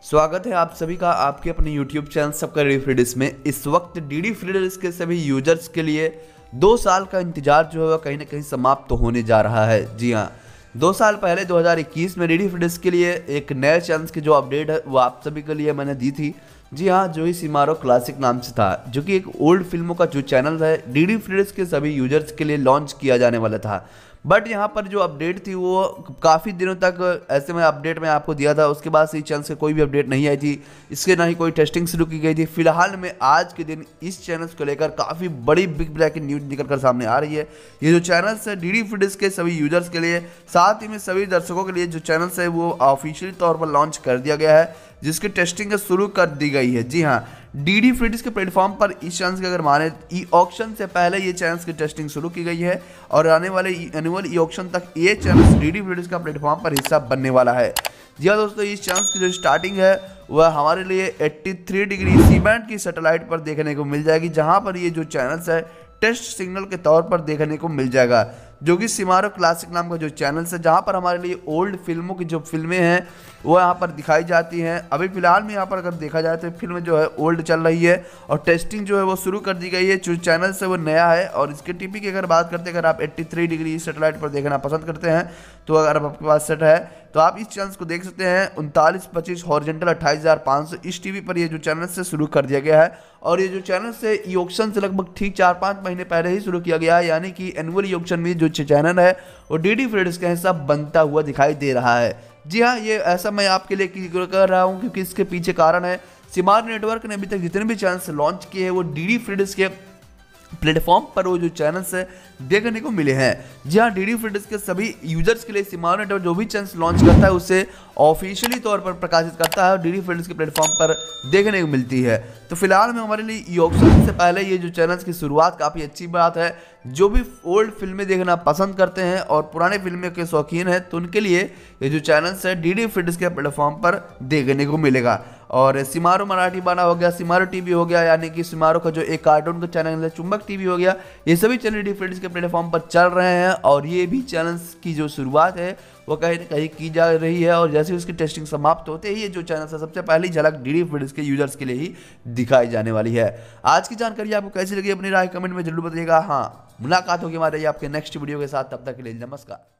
स्वागत है आप सभी का आपके अपने YouTube चैनल सबका डीडी फ्री डिश में। इस वक्त डीडी फ्री डिश के सभी यूजर्स के लिए 2 साल का इंतजार जो है वह कहीं ना कहीं समाप्त तो होने जा रहा है। जी हाँ, 2 साल पहले 2021 में डीडी फ्री डिश के लिए एक नए चैनल की जो अपडेट है वो आप सभी के लिए मैंने दी थी। जी हाँ, जो ही सिमारो क्लासिक नाम से था, जो कि एक ओल्ड फिल्मों का जो चैनल है डीडी फ्री डिश के सभी यूजर्स के लिए लॉन्च किया जाने वाला था। बट यहाँ पर जो अपडेट थी वो काफ़ी दिनों तक ऐसे में अपडेट में आपको दिया था, उसके बाद से इस चैनल से कोई भी अपडेट नहीं आई थी, इसके ना ही कोई टेस्टिंग शुरू की गई थी। फिलहाल में आज के दिन इस चैनल को लेकर काफ़ी बड़ी बिग ब्रेकिंग न्यूज निकल कर सामने आ रही है। ये जो चैनल्स है डीडी फ्री डिश के सभी यूजर्स के लिए, साथ ही में सभी दर्शकों के लिए जो चैनल्स है वो ऑफिशियल तौर पर लॉन्च कर दिया गया है, जिसकी टेस्टिंग शुरू कर दी गई है। जी हाँ, डीडी फ्री डिश के प्लेटफॉर्म पर इस चैनल के अगर माने ई ऑक्शन से पहले ये चैनल्स की टेस्टिंग शुरू की गई है और आने वाले एनुअल ई ऑक्शन तक ये चैनल डीडी फ्री डिश का प्लेटफॉर्म पर हिस्सा बनने वाला है। जी हाँ दोस्तों, इस चैनल्स की जो स्टार्टिंग है वह हमारे लिए 83 डिग्री सी बैंड की सैटेलाइट पर देखने को मिल जाएगी, जहाँ पर ये जो चैनल्स है टेस्ट सिग्नल के तौर पर देखने को मिल जाएगा, जो कि सिमारो क्लासिक नाम का जो चैनल है, जहाँ पर हमारे लिए ओल्ड फिल्मों की जो फिल्में हैं वो यहाँ पर दिखाई जाती हैं। अभी फिलहाल में यहाँ पर अगर देखा जाए तो फिल्म जो है ओल्ड चल रही है और टेस्टिंग जो है वो शुरू कर दी गई है। जो चैनल से वो नया है और इसके टीपी की अगर बात करते हैं, अगर आप 83 डिग्री सैटेलाइट पर देखना पसंद करते हैं तो अगर आपके पास सेट है तो आप इस चैनल को देख सकते हैं। 3925 हॉरिजॉन्टल 28500 इस टीवी पर ये जो चैनल से शुरू कर दिया गया है और ये जो चैनल से ई ऑक्शन से लगभग ठीक 4-5 महीने पहले ही शुरू किया गया है, यानी कि एनुअल ई ऑक्शन में जो चैनल है वो डीडी फ्री डिश का हिस्सा बनता हुआ दिखाई दे रहा है। जी हाँ, ये ऐसा मैं आपके लिए कर रहा हूँ क्योंकि इसके पीछे कारण है सिमारो नेटवर्क ने अभी तक जितने भी चैनल्स लॉन्च किए हैं वो डीडी फ्री डिश के प्लेटफॉर्म पर वो जो चैनल्स है देखने को मिले हैं। जी हाँ, डीडी फ्री डिश के सभी यूजर्स के लिए सिमारो नेटवर्क जो भी चैनल्स लॉन्च करता है उसे ऑफिशियली तौर पर प्रकाशित करता है और डीडी फ्री डिश के प्लेटफॉर्म पर देखने को मिलती है। तो फिलहाल में हमारे लिए ई ऑक्शन से पहले ये जो चैनल्स की शुरुआत काफ़ी अच्छी बात है। जो भी ओल्ड फिल्में देखना पसंद करते हैं और पुराने फिल्में के शौकीन हैं तो उनके लिए ये जो चैनल्स है डीडी फ्री डिश के प्लेटफॉर्म पर देखने को मिलेगा। और सिमारो मराठी बाना हो गया, सिमारो टीवी हो गया, यानी कि सिमारो का जो एक कार्टून का चैनल है चुंबक टीवी हो गया, ये सभी चैनल डीडी फ्री डिश के प्लेटफॉर्म पर चल रहे हैं और ये भी चैनल्स की जो शुरुआत है वो कहीं ना कहीं की जा रही है। और जैसे उसकी टेस्टिंग समाप्त होते ही ये जो चैनल है सबसे पहली झलक डीडी फ्री डिश के यूजर्स के लिए ही दिखाई जाने वाली है। आज की जानकारी आपको कैसी लगी अपनी राय कमेंट में जरूर बताइएगा। हाँ, मुलाकात होगी हमारे आपके नेक्स्ट वीडियो के साथ, तब तक के लिए नमस्कार।